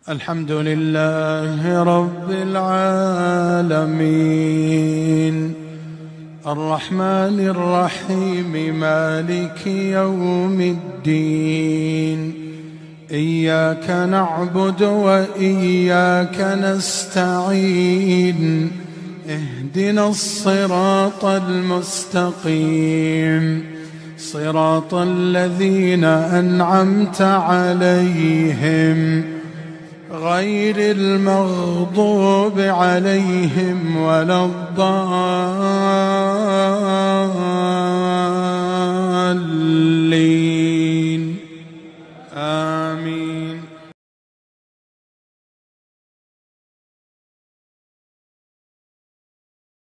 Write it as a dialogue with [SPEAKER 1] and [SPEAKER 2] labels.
[SPEAKER 1] الحمد لله رب العالمين الرحمن الرحيم مالك يوم الدين إياك نعبد وإياك نستعين اهدنا الصراط المستقيم صراط الذين أنعمت عليهم غير المغضوب عليهم ولا الضالين